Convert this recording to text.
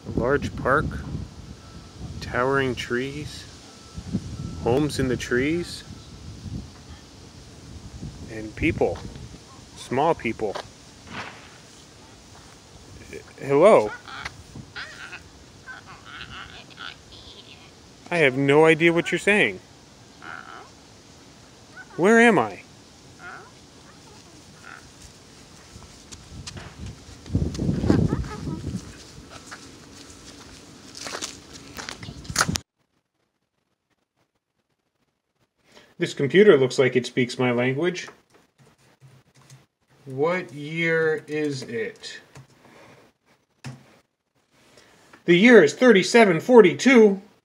A large park, towering trees, homes in the trees, and people, small people. Hello. I have no idea what you're saying. Where am I? This computer looks like it speaks my language. What year is it? The year is 3742.